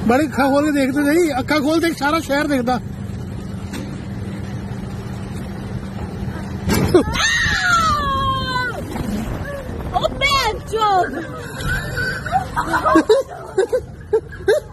बड़ी अखा खोल के देखते सही, अखा खोल देख सारा शहर देखता। ओ